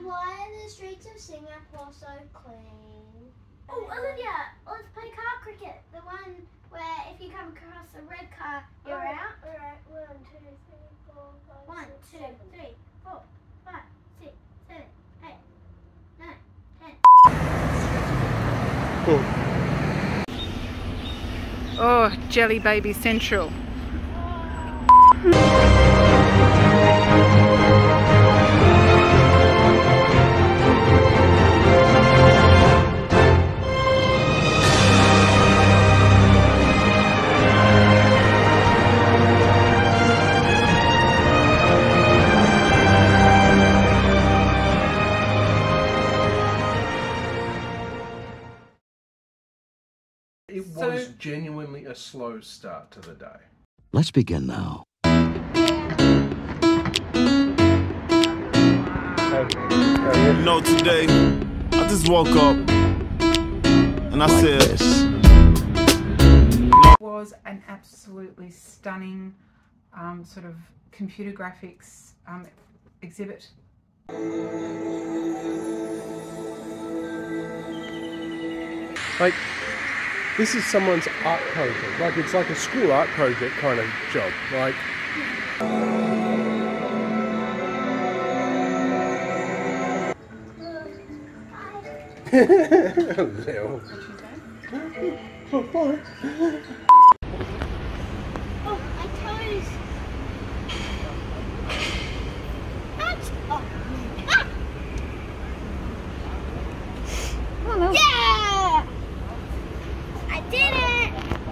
why are the streets of Singapore so clean? Oh, Olivia, let's play car cricket. The one where if you come across a red car, you're out. Alright, 1, 2, 3, 4, 5, 1, 2, 6, 3, 4, 5, 6, 7, 8, 9, 10. Oh, Jelly Baby Central. It was genuinely a slow start to the day. Let's begin now. You know, today, I just woke up and I said... It was an absolutely stunning sort of computer graphics exhibit. Like, this is someone's art project. Like, it's like a school art project kind of job. Like... Lil. Oh, my toes! Ouch! Oh. Ah! Oh, Yeah! I did it!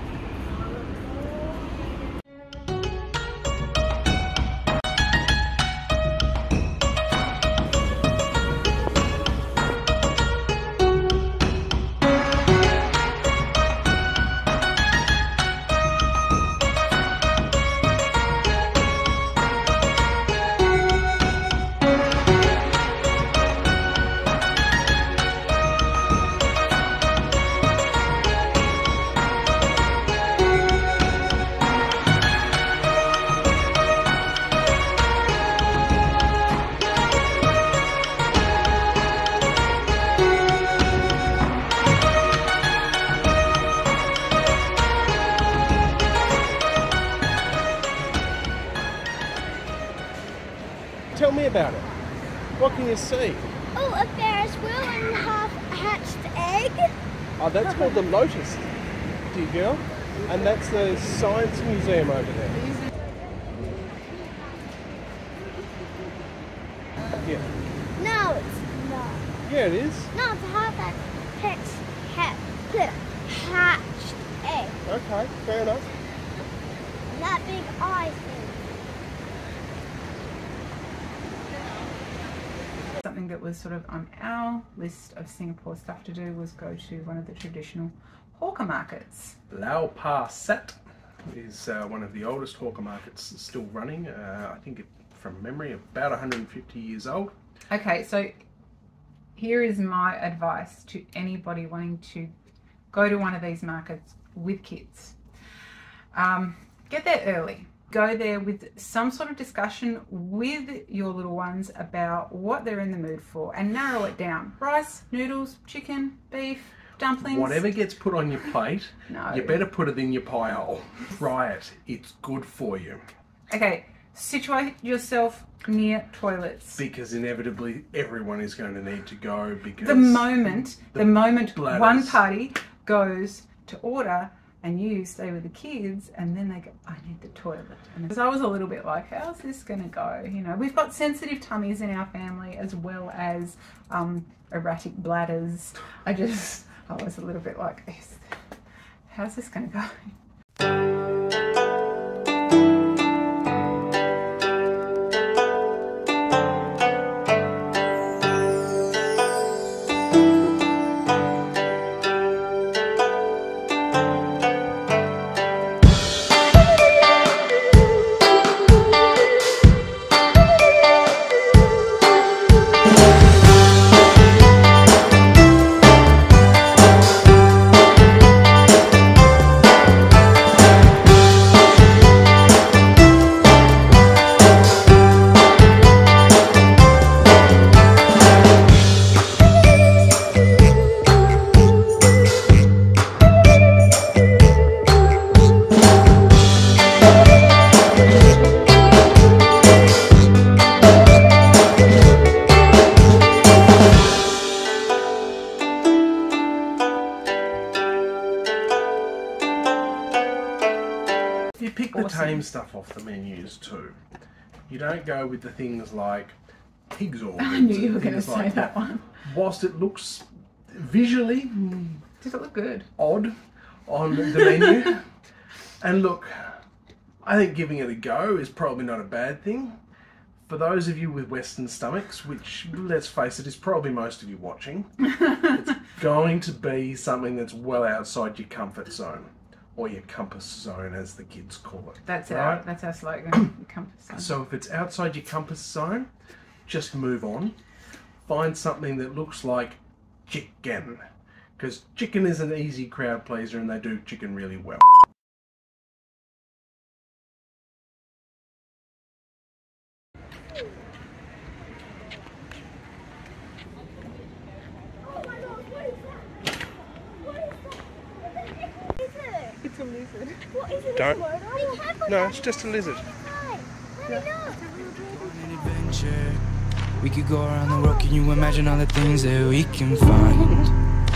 Tell me about it. What can you see? Oh, a Ferris wheel and a half-hatched egg. Oh, that's called the Lotus, dear girl. And that's the Science Museum over there. Yeah. No, it's not. Yeah, it is. No, it's a hatched egg. Okay, fair enough. And that big eye thing. Something that was sort of on our list of Singapore stuff to do was go to one of the traditional hawker markets. Lau Pa Sat is one of the oldest hawker markets still running. I think from memory, about 150 years old. Okay, so here is my advice to anybody wanting to go to one of these markets with kids. Get there early. Go there with some sort of discussion with your little ones about what they're in the mood for and narrow it down. Rice, noodles, chicken, beef, dumplings. Whatever gets put on your plate, No. you better put it in your pie hole. Try it. It's good for you. Okay, situate yourself near toilets. Because inevitably everyone is going to need to go because... The moment bladders. one party goes to order and you stay with the kids and then they go, I need the toilet. And because I was a little bit like, how's this going to go? You know, we've got sensitive tummies in our family as well as erratic bladders. I was a little bit like, how's this going to go? pick the Awesome. tame stuff off the menus too. You don't go with the things like pig's organs. I knew you were and going to things say like that one. Whilst it looks visually Does it look good? odd on the menu, and look, I think giving it a go is probably not a bad thing. For those of you with Western stomachs, which, let's face it, is probably most of you watching, it's going to be something that's well outside your comfort zone, or your compass zone, as the kids call it. That's right? our slogan. Compass zone. So if it's outside your compass zone, just move on. Find something that looks like chicken, because chicken is an easy crowd pleaser, and they do chicken really well. It's a lizard. What is it? Don't. Be careful. No, it's just a lizard. Let me know. An adventure. We could go around the world. Can you imagine all the things that we can find?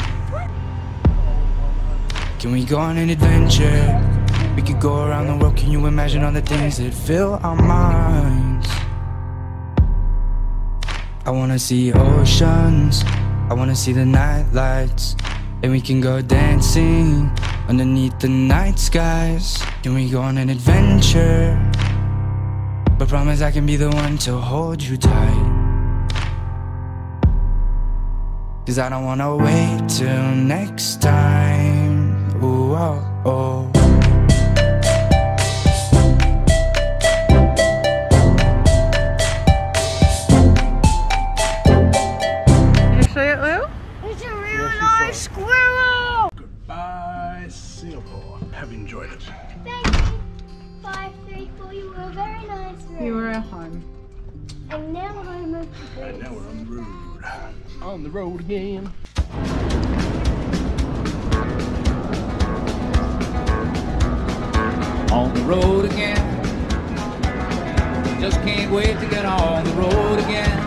Can we go on an adventure? We could go around the world. Can you imagine all the things that fill our minds? I wanna see oceans. I wanna see the night lights. And we can go dancing underneath the night skies. Can we go on an adventure? But promise I can be the one to hold you tight. 'Cause I don't wanna wait till next time. Ooh, oh, oh. You see it, Lou? It's a real nice squirrel. Goodbye, Singapore. Have enjoyed it. Thank you. 5, 3, 4. You were very nice. You were at home. And now I'm a And now we're on the road. On the road again. On the road again. Just can't wait to get on the road again.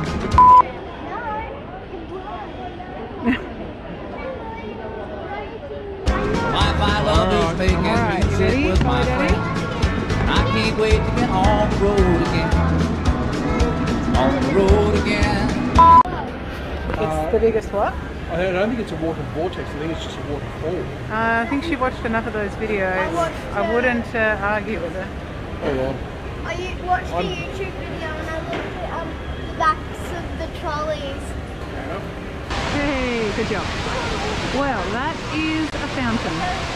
My love is making Alright, music ready? with my Ready? friend. I can't wait to get on the road again. On the road again. It's the biggest what? I don't think it's a water vortex, I think it's just a waterfall. I think she watched enough of those videos. I wouldn't argue with her. Oh well. I watched a YouTube video and I looked at the backs of the trolleys. Hey, good job. Well, that is a fountain.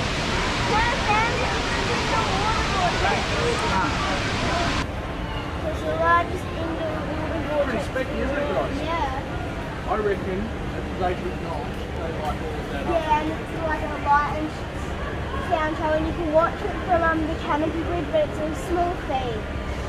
It's the largest indoor water Pretty vortex. specky, isn't it, guys? Yeah. I reckon at late at night they light all of that up. Yeah, and it's like a light and sound show, and you can watch it from the canopy bridge, but it's a small feed.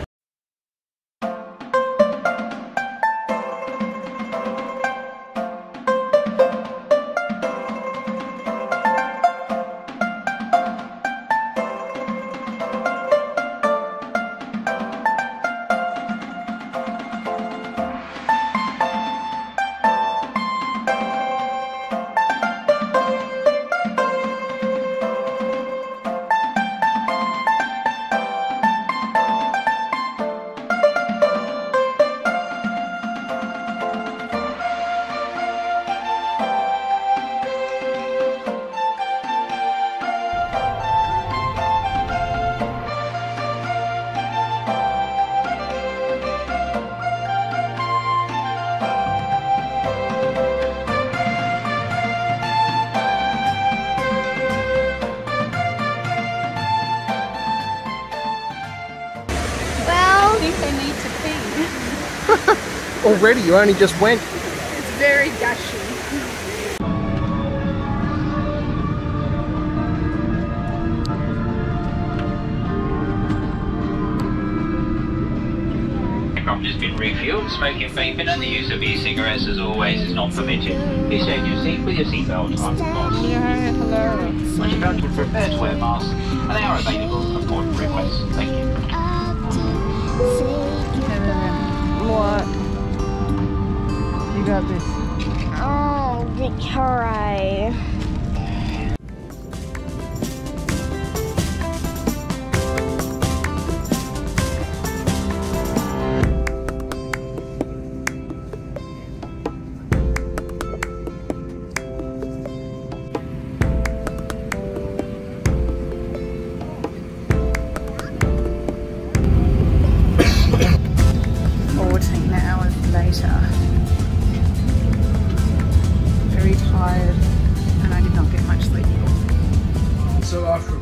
I think they need to pee. Already, you only just went. It's very gushy. Aircraft has been refueled. Smoking, vaping and the use of e-cigarettes as always is not permitted. Please stay in your seat with your seatbelt unfastened. Hello. Once you've been prepared to wear masks, and they are available upon request. Thank you. What? You got this. Oh, Victoria.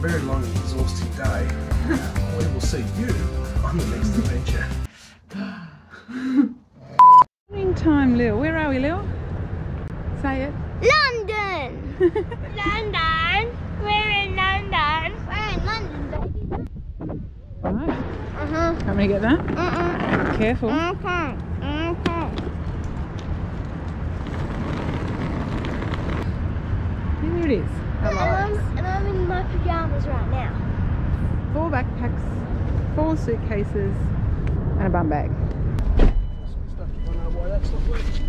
very long and exhausting day. We will see you on the next adventure. Morning time, Lil. Where are we, Lil? Say it. London! London! We're in London! We're in London, baby. Right. Uh-huh. Want me to get that? Careful. Okay. Here it is. And I'm in my pajamas right now. 4 backpacks, 4 suitcases, and a bum bag. Stuff, you wanna know why that's not working?